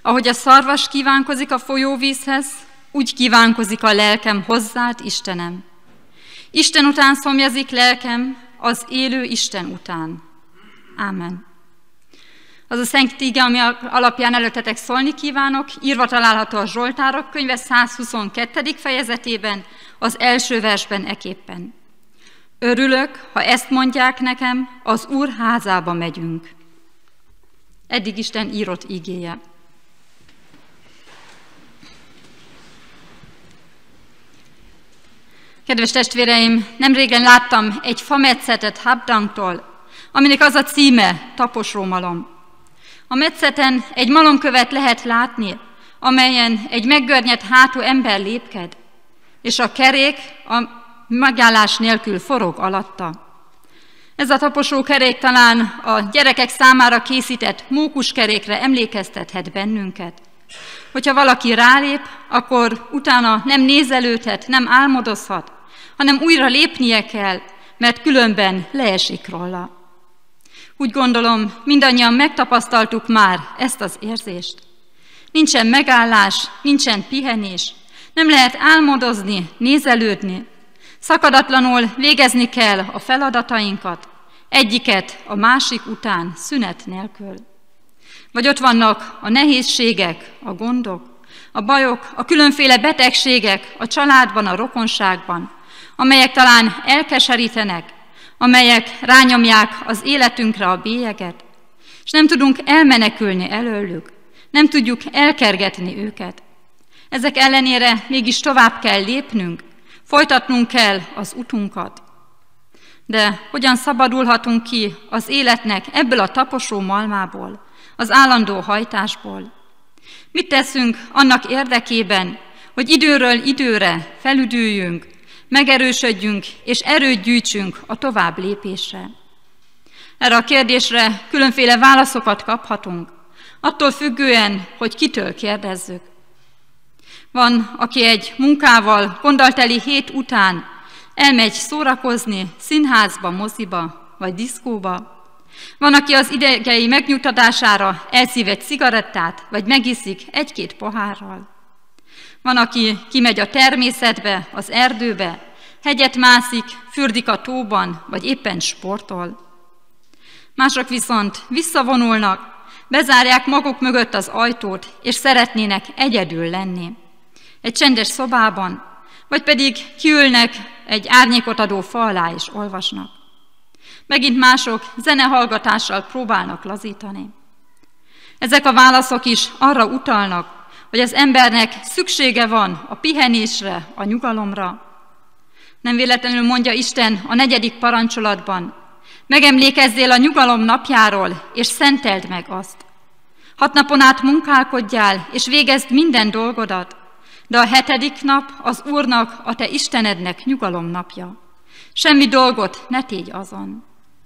Ahogy a szarvas kívánkozik a folyóvízhez, úgy kívánkozik a lelkem hozzád, Istenem. Isten után szomjazik lelkem, az élő Isten után. Ámen. Az a szent ige, ami alapján előttetek szólni kívánok, írva található a Zsoltárok könyve 122. fejezetében, az első versben eképpen. Örülök, ha ezt mondják nekem, az Úr házába megyünk. Eddig Isten írott igéje. Kedves testvéreim, nemrégen láttam egy fametszetet Habdangtól, aminek az a címe, Taposómalom. A metszeten egy malomkövet lehet látni, amelyen egy meggörnyedt hátú ember lépked, és a kerék a megállás nélkül forog alatta. Ez a taposó kerék talán a gyerekek számára készített mókuskerékre emlékeztethet bennünket. Hogyha valaki rálép, akkor utána nem nézelődhet, nem álmodozhat, hanem újra lépnie kell, mert különben leesik róla. Úgy gondolom, mindannyian megtapasztaltuk már ezt az érzést. Nincsen megállás, nincsen pihenés, nem lehet álmodozni, nézelődni. Szakadatlanul végezni kell a feladatainkat, egyiket a másik után szünet nélkül. Vagy ott vannak a nehézségek, a gondok, a bajok, a különféle betegségek a családban, a rokonságban, amelyek talán elkeserítenek, amelyek rányomják az életünkre a bélyeget, és nem tudunk elmenekülni előlük, nem tudjuk elkergetni őket. Ezek ellenére mégis tovább kell lépnünk, folytatnunk kell az utunkat. De hogyan szabadulhatunk ki az életnek ebből a taposó malmából, az állandó hajtásból? Mit teszünk annak érdekében, hogy időről időre felüdüljünk, megerősödjünk és erőt gyűjtsünk a tovább lépésre? Erre a kérdésre különféle válaszokat kaphatunk, attól függően, hogy kitől kérdezzük. Van, aki egy munkával, gonddal teli hét után elmegy szórakozni színházba, moziba vagy diszkóba. Van, aki az idegei megnyugtatására elszív egy cigarettát, vagy megiszik egy-két pohárral. Van, aki kimegy a természetbe, az erdőbe, hegyet mászik, fürdik a tóban, vagy éppen sportol. Mások viszont visszavonulnak, bezárják maguk mögött az ajtót, és szeretnének egyedül lenni. Egy csendes szobában, vagy pedig kiülnek egy árnyékot adó fa alá és olvasnak. Megint mások zenehallgatással próbálnak lazítani. Ezek a válaszok is arra utalnak, hogy az embernek szüksége van a pihenésre, a nyugalomra. Nem véletlenül mondja Isten a 4. parancsolatban, megemlékezzél a nyugalom napjáról, és szenteld meg azt. 6 napon át munkálkodjál, és végezd minden dolgodat, de a 7. nap az Úrnak, a te Istenednek nyugalom napja. Semmi dolgot ne tégy azon.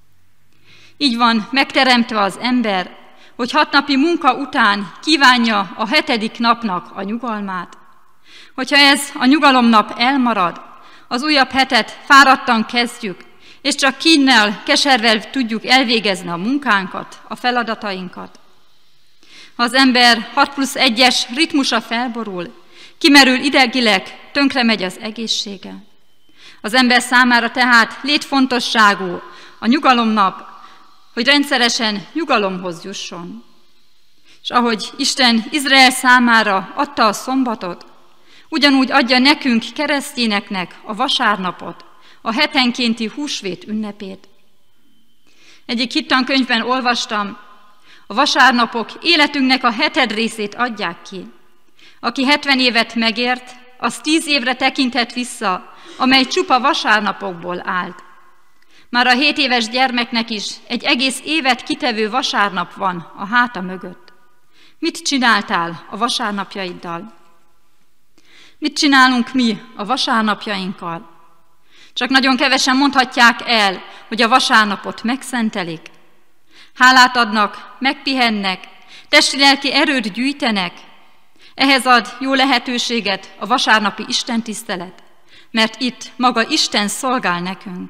Így van megteremtve az ember, hogy 6 napi munka után kívánja a 7. napnak a nyugalmát. Hogyha ez a nyugalomnap elmarad, az újabb hetet fáradtan kezdjük, és csak kínnel, keservel tudjuk elvégezni a munkánkat, a feladatainkat. Ha az ember 6+1-es ritmusa felborul, kimerül idegileg, tönkre megy az egészsége. Az ember számára tehát létfontosságú a nyugalomnap, hogy rendszeresen nyugalomhoz jusson. És ahogy Isten Izrael számára adta a szombatot, ugyanúgy adja nekünk, keresztényeknek a vasárnapot, a hetenkénti húsvét ünnepét. Egyik hittankönyvben olvastam, a vasárnapok életünknek a 7. részét adják ki. Aki 70 évet megért, az 10 évre tekinthet vissza, amely csupa vasárnapokból állt. Már a 7 éves gyermeknek is egy egész évet kitevő vasárnap van a háta mögött. Mit csináltál a vasárnapjaiddal? Mit csinálunk mi a vasárnapjainkkal? Csak nagyon kevesen mondhatják el, hogy a vasárnapot megszentelik. Hálát adnak, megpihennek, testi-lelki erőt gyűjtenek. Ehhez ad jó lehetőséget a vasárnapi istentisztelet, mert itt maga Isten szolgál nekünk.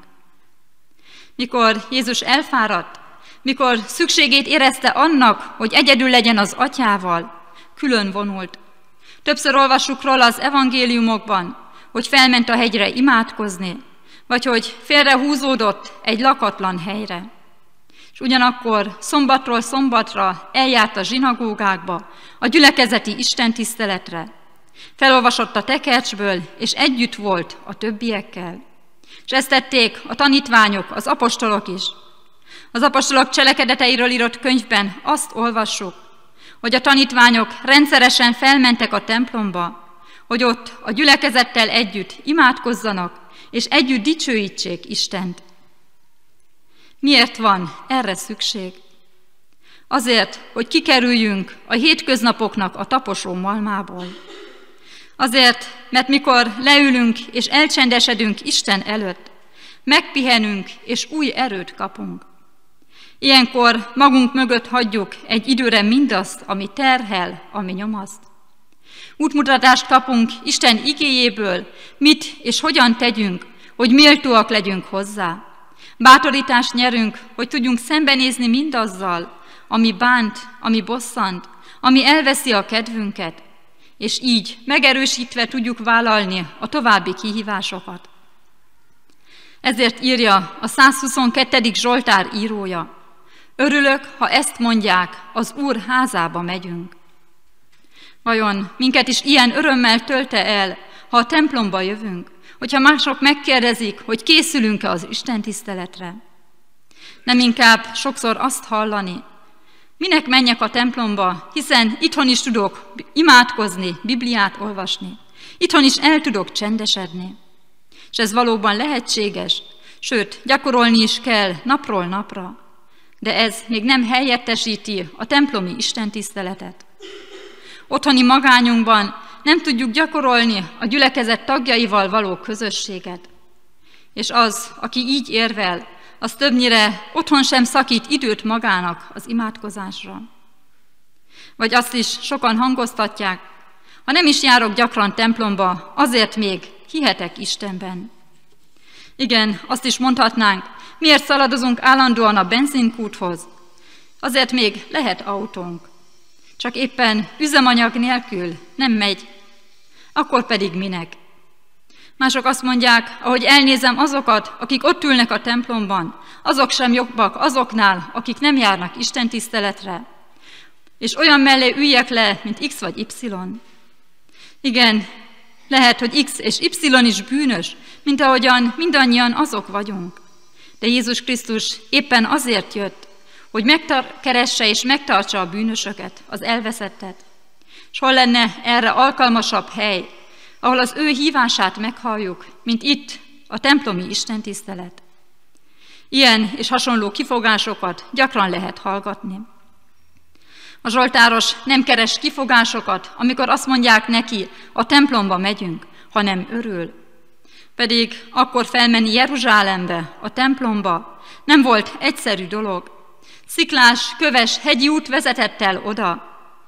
Mikor Jézus elfáradt, mikor szükségét érezte annak, hogy egyedül legyen az Atyával, külön vonult. Többször olvassuk róla az evangéliumokban, hogy felment a hegyre imádkozni, vagy hogy félrehúzódott egy lakatlan helyre. És ugyanakkor szombatról szombatra eljárt a zsinagógákba, a gyülekezeti istentiszteletre. Felolvasott a tekercsből, és együtt volt a többiekkel. És ezt tették a tanítványok, az apostolok is. Az apostolok cselekedeteiről írott könyvben azt olvassuk, hogy a tanítványok rendszeresen felmentek a templomba, hogy ott a gyülekezettel együtt imádkozzanak, és együtt dicsőítsék Istent. Miért van erre szükség? Azért, hogy kikerüljünk a hétköznapoknak a taposó malmából. Azért, mert mikor leülünk és elcsendesedünk Isten előtt, megpihenünk és új erőt kapunk. Ilyenkor magunk mögött hagyjuk egy időre mindazt, ami terhel, ami nyomaszt. Útmutatást kapunk Isten igéjéből, mit és hogyan tegyünk, hogy méltóak legyünk hozzá. Bátorítást nyerünk, hogy tudjunk szembenézni mindazzal, ami bánt, ami bosszant, ami elveszi a kedvünket, és így megerősítve tudjuk vállalni a további kihívásokat. Ezért írja a 122. Zsoltár írója: örülök, ha ezt mondják, az Úr házába megyünk. Vajon minket is ilyen örömmel tölte el, ha a templomba jövünk, hogyha mások megkérdezik, hogy készülünk-e az istentiszteletre? Nem inkább sokszor azt hallani, minek menjek a templomba, hiszen itthon is tudok imádkozni, Bibliát olvasni, itthon is el tudok csendesedni. És ez valóban lehetséges, sőt, gyakorolni is kell napról napra, de ez még nem helyettesíti a templomi istentiszteletet. Otthoni magányunkban nem tudjuk gyakorolni a gyülekezet tagjaival való közösséget. És az, aki így érvel, az többnyire otthon sem szakít időt magának az imádkozásra. Vagy azt is sokan hangoztatják, ha nem is járok gyakran templomba, azért még hihetek Istenben. Igen, azt is mondhatnánk, miért szaladozunk állandóan a benzinkúthoz? Azért még lehet autónk. Csak éppen üzemanyag nélkül nem megy, akkor pedig minek? Mások azt mondják, ahogy elnézem azokat, akik ott ülnek a templomban, azok sem jobbak azoknál, akik nem járnak istentiszteletre, és olyan mellé üljek le, mint X vagy Y. Igen, lehet, hogy X és Y is bűnös, mint ahogyan mindannyian azok vagyunk. De Jézus Krisztus éppen azért jött, hogy megkeresse és megtartsa a bűnösöket, az elveszettet. És hol lenne erre alkalmasabb hely, ahol az ő hívását meghalljuk, mint itt a templomi istentisztelet. Ilyen és hasonló kifogásokat gyakran lehet hallgatni. A zsoltáros nem keres kifogásokat, amikor azt mondják neki, a templomba megyünk, hanem örül. Pedig akkor felmenni Jeruzsálembe, a templomba nem volt egyszerű dolog. Sziklás, köves, hegyi út vezetett el oda,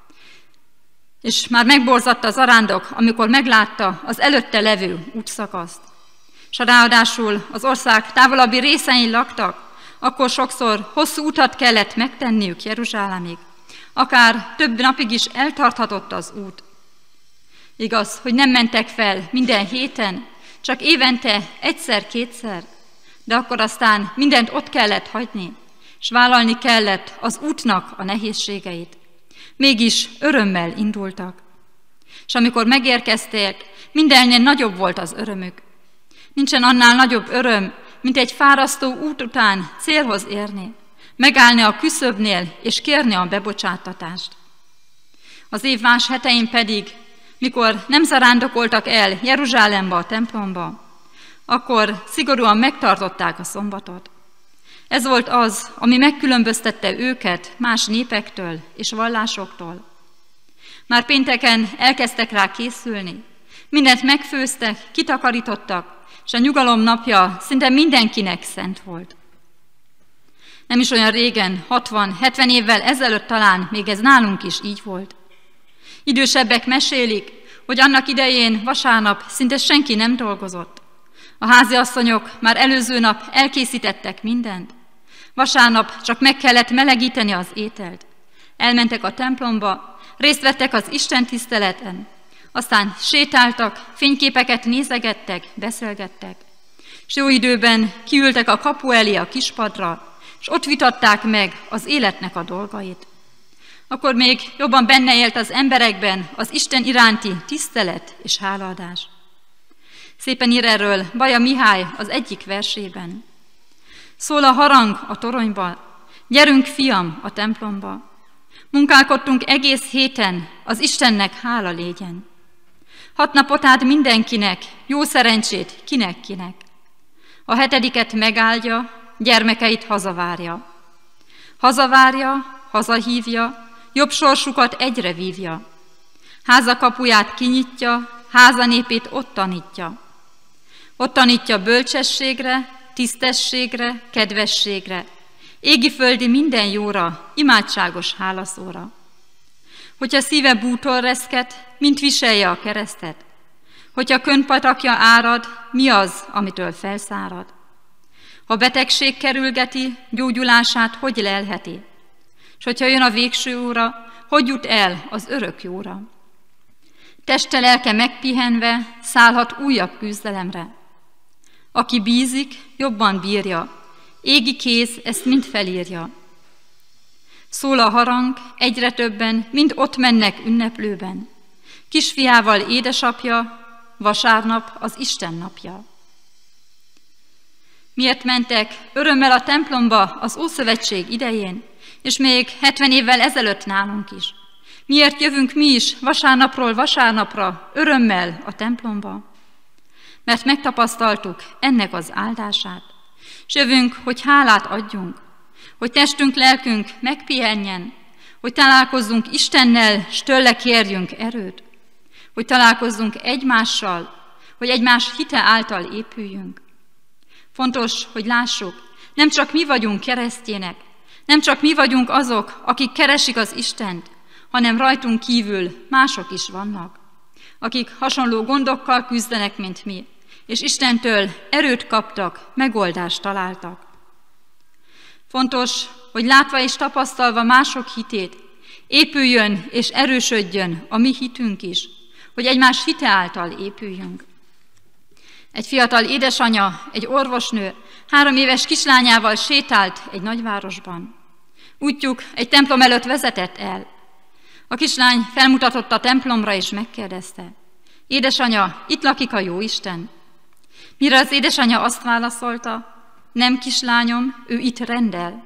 és már megborzatta az arándok, amikor meglátta az előtte levő útszakaszt. És ha ráadásul az ország távolabbi részein laktak, akkor sokszor hosszú utat kellett megtenniük Jeruzsálemig. Akár több napig is eltarthatott az út. Igaz, hogy nem mentek fel minden héten, csak évente egyszer-kétszer, de akkor aztán mindent ott kellett hagyni, és vállalni kellett az útnak a nehézségeit. Mégis örömmel indultak. És amikor megérkezték, mindennél nagyobb volt az örömük. Nincsen annál nagyobb öröm, mint egy fárasztó út után célhoz érni, megállni a küszöbnél és kérni a bebocsáttatást. Az év más hetein pedig, mikor nem zarándokoltak el Jeruzsálembe, a templomba, akkor szigorúan megtartották a szombatot. Ez volt az, ami megkülönböztette őket más népektől és vallásoktól. Már pénteken elkezdtek rá készülni, mindent megfőztek, kitakarítottak, és a nyugalom napja szinte mindenkinek szent volt. Nem is olyan régen, 60-70 évvel ezelőtt talán még ez nálunk is így volt. Idősebbek mesélik, hogy annak idején vasárnap szinte senki nem dolgozott. A háziasszonyok már előző nap elkészítettek mindent. Vasárnap csak meg kellett melegíteni az ételt. Elmentek a templomba, részt vettek az Isten tiszteleten, aztán sétáltak, fényképeket nézegettek, beszélgettek, és jó időben kiültek a kapu elé a kispadra, és ott vitatták meg az életnek a dolgait. Akkor még jobban benne élt az emberekben az Isten iránti tisztelet és hálaadás. Szépen ír erről Baja Mihály az egyik versében. Szól a harang a toronyba, gyerünk fiam a templomba. Munkálkodtunk egész héten, az Istennek hála légyen. 6 napot át mindenkinek, jó szerencsét kinek-kinek. A 7. megáldja, gyermekeit hazavárja. Hazavárja, hazahívja, jobb sorsukat egyre vívja. Háza kapuját kinyitja, háza népét ott tanítja. Ott tanítja bölcsességre, tisztességre, kedvességre, égi-földi minden jóra, imádságos hálaszóra. Hogyha szíve bútól reszket, mint viselje a keresztet, hogyha könypatakja árad, mi az, amitől felszárad? Ha betegség kerülgeti, gyógyulását hogy lelheti? És hogyha jön a végső óra, hogy jut el az örök jóra? Teste lelke megpihenve szállhat újabb küzdelemre. Aki bízik, jobban bírja, égi kéz ezt mind felírja. Szól a harang, egyre többen, mind ott mennek ünneplőben. Kisfiával édesapja, vasárnap az Isten napja. Miért mentek örömmel a templomba az Ószövetség idején, és még 70 évvel ezelőtt nálunk is? Miért jövünk mi is vasárnapról vasárnapra örömmel a templomba? Mert megtapasztaltuk ennek az áldását, és jövünk, hogy hálát adjunk, hogy testünk, lelkünk megpihenjen, hogy találkozzunk Istennel, s tőle kérjünk erőt, hogy találkozzunk egymással, hogy egymás hite által épüljünk. Fontos, hogy lássuk, nem csak mi vagyunk keresztjének, nem csak mi vagyunk azok, akik keresik az Istent, hanem rajtunk kívül mások is vannak, akik hasonló gondokkal küzdenek, mint mi, és Istentől erőt kaptak, megoldást találtak. Fontos, hogy látva és tapasztalva mások hitét, épüljön és erősödjön a mi hitünk is, hogy egymás hite által épüljünk. Egy fiatal édesanya, egy orvosnő 3 éves kislányával sétált egy nagyvárosban. Útjuk egy templom előtt vezetett el. A kislány felmutatott a templomra és megkérdezte: édesanya, itt lakik a Jóisten. Mire az édesanya azt válaszolta: nem, kislányom, ő itt rendel.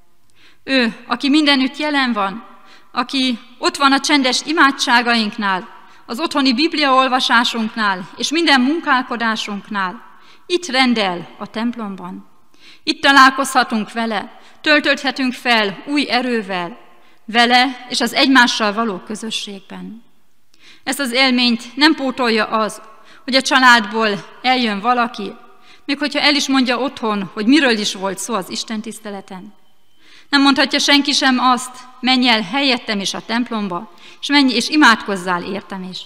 Ő, aki mindenütt jelen van, aki ott van a csendes imádságainknál, az otthoni bibliaolvasásunknál és minden munkálkodásunknál, itt rendel a templomban. Itt találkozhatunk vele, töltődhetünk fel új erővel, vele és az egymással való közösségben. Ezt az élményt nem pótolja az, hogy a családból eljön valaki, még hogyha el is mondja otthon, hogy miről is volt szó az istentiszteleten. Nem mondhatja senki sem azt: menj el helyettem is a templomba, és menj és imádkozzál értem is.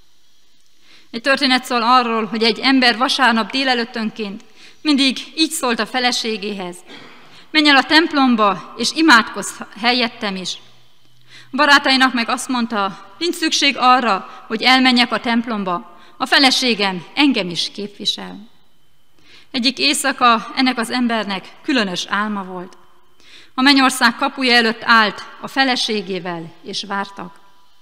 Egy történet szól arról, hogy egy ember vasárnap délelőttönként mindig így szólt a feleségéhez: menj el a templomba, és imádkozz helyettem is. A barátainak meg azt mondta: nincs szükség arra, hogy elmenjek a templomba, a feleségem engem is képvisel. Egyik éjszaka ennek az embernek különös álma volt. A mennyország kapuja előtt állt a feleségével, és vártak.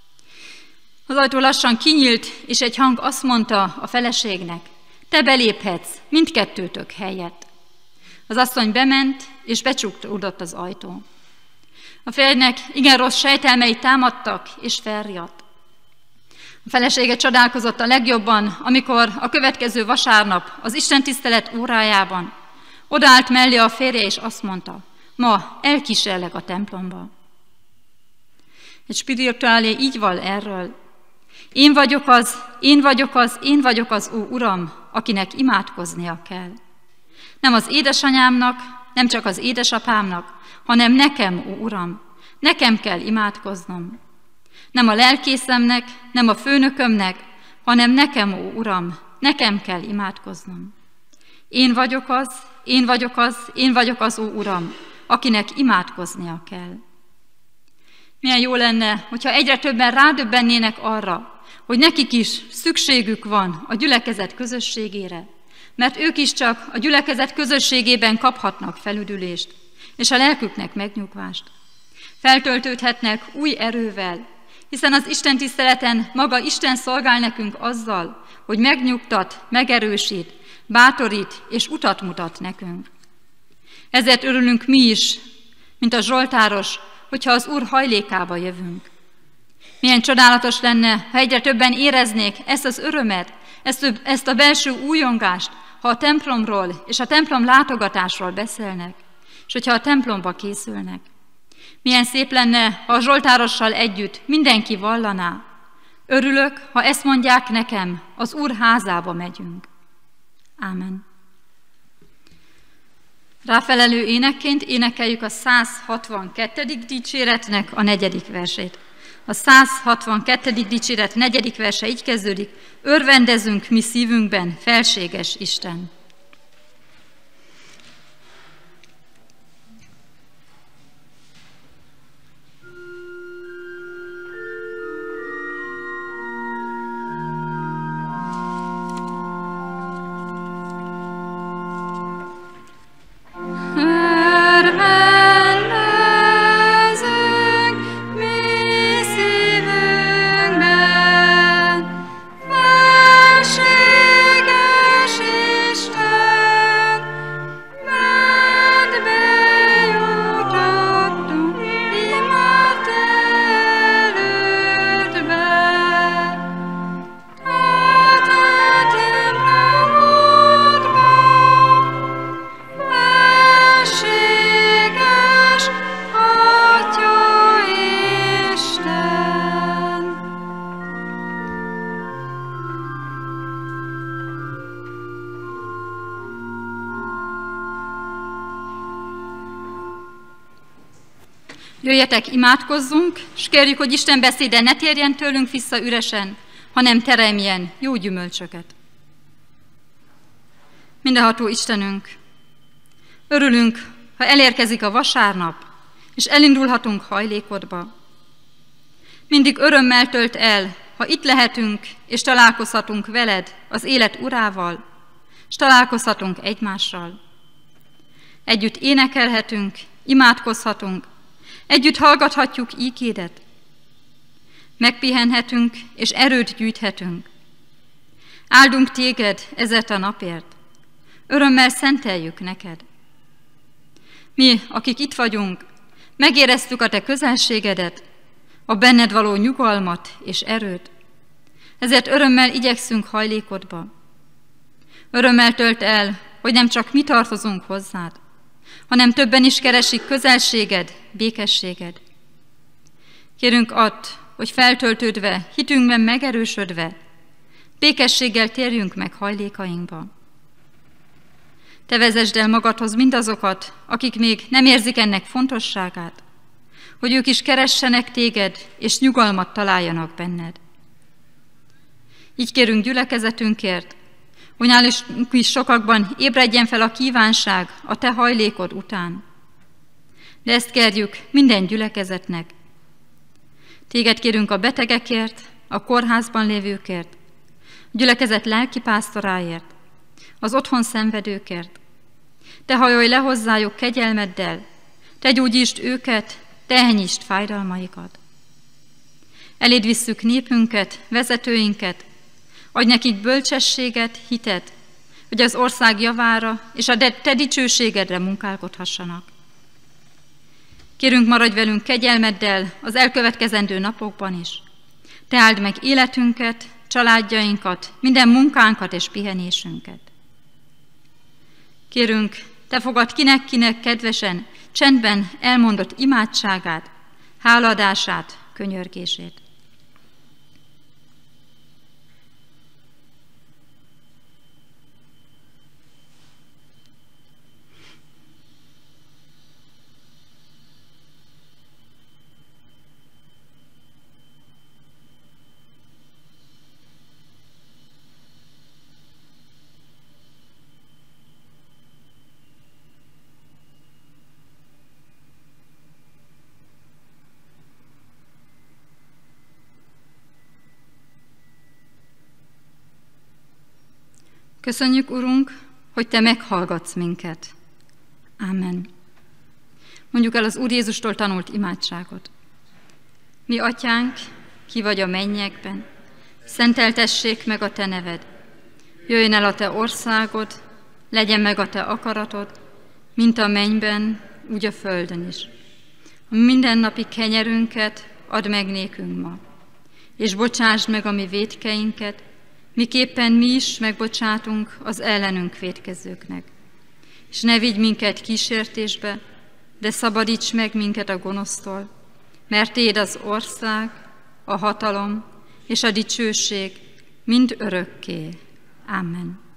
Az ajtó lassan kinyílt, és egy hang azt mondta a feleségnek: te beléphetsz mindkettőtök helyett. Az asszony bement, és becsukódott az ajtó. A férjnek igen rossz sejtelmei támadtak, és felriadt. A felesége csodálkozott a legjobban, amikor a következő vasárnap az istentisztelet órájában odaállt mellé a férje, és azt mondta: ma elkísérlek a templomba. Egy spirituálé így val erről: én vagyok az, ó Uram, akinek imádkoznia kell. Nem az édesanyámnak, nem csak az édesapámnak, hanem nekem, ó Uram, nekem kell imádkoznom. Nem a lelkészemnek, nem a főnökömnek, hanem nekem, ó Uram, nekem kell imádkoznom. Én vagyok az, ó Uram, akinek imádkoznia kell. Milyen jó lenne, hogyha egyre többen rádöbbennének arra, hogy nekik is szükségük van a gyülekezet közösségére, mert ők is csak a gyülekezet közösségében kaphatnak felüdülést, és a lelküknek megnyugvást. Feltöltődhetnek új erővel, hiszen az Isten tiszteleten maga Isten szolgál nekünk azzal, hogy megnyugtat, megerősít, bátorít és utat mutat nekünk. Ezért örülünk mi is, mint a zsoltáros, hogyha az Úr hajlékába jövünk. Milyen csodálatos lenne, ha egyre többen éreznék ezt az örömet, ezt a belső újongást, ha a templomról és a templom látogatásról beszélnek, és hogyha a templomba készülnek. Milyen szép lenne, ha a zsoltárossal együtt mindenki vallaná. Örülök, ha ezt mondják nekem, az Úr házába megyünk. Ámen. Ráfelelő énekként énekeljük a 162. dicséretnek a 4. versét. A 162. dicséret 4. verse így kezdődik: örvendezünk mi szívünkben, felséges Isten. Jöjjetek, imádkozzunk, és kérjük, hogy Isten beszéde ne térjen tőlünk vissza üresen, hanem teremjen jó gyümölcsöket. Mindenható Istenünk, örülünk, ha elérkezik a vasárnap, és elindulhatunk hajlékodba. Mindig örömmel tölt el, ha itt lehetünk, és találkozhatunk veled, az élet urával, és találkozhatunk egymással. Együtt énekelhetünk, imádkozhatunk, együtt hallgathatjuk ígédet. Megpihenhetünk, és erőt gyűjthetünk. Áldunk téged ezért a napért. Örömmel szenteljük neked. Mi, akik itt vagyunk, megéreztük a te közelségedet, a benned való nyugalmat és erőt. Ezért örömmel igyekszünk hajlékodba. Örömmel tölt el, hogy nem csak mi tartozunk hozzád, hanem többen is keresik közelséged, békességed. Kérünk add, hogy feltöltődve, hitünkben megerősödve, békességgel térjünk meg hajlékainkba. Te vezesd el magadhoz mindazokat, akik még nem érzik ennek fontosságát, hogy ők is keressenek téged, és nyugalmat találjanak benned. Így kérünk gyülekezetünkért, hogy nálunk is sokakban ébredjen fel a kívánság a te hajlékod után. De ezt kérjük minden gyülekezetnek. Téged kérünk a betegekért, a kórházban lévőkért, a gyülekezet lelkipásztoráért, az otthon szenvedőkért. Te hajolj le hozzájuk kegyelmeddel, te gyógyítsd őket, te enyhítsd fájdalmaikat. Eléd visszük népünket, vezetőinket, adj nekik bölcsességet, hitet, hogy az ország javára és a te dicsőségedre munkálkodhassanak. Kérünk, maradj velünk kegyelmeddel az elkövetkezendő napokban is. Te áld meg életünket, családjainkat, minden munkánkat és pihenésünket. Kérünk, te fogad kinek-kinek kedvesen, csendben elmondott imádságát, háladását, könyörgését. Köszönjük, Urunk, hogy Te meghallgatsz minket. Ámen. Mondjuk el az Úr Jézustól tanult imádságot. Mi atyánk, ki vagy a mennyekben, szenteltessék meg a Te neved. Jöjjön el a Te országod, legyen meg a Te akaratod, mint a mennyben, úgy a földön is. A mindennapi kenyerünket add meg nékünk ma, és bocsásd meg a mi vétkeinket, miképpen mi is megbocsátunk az ellenünk vétkezőknek. És ne vigy minket kísértésbe, de szabadíts meg minket a gonosztól, mert Téd az ország, a hatalom és a dicsőség mind örökké. Amen.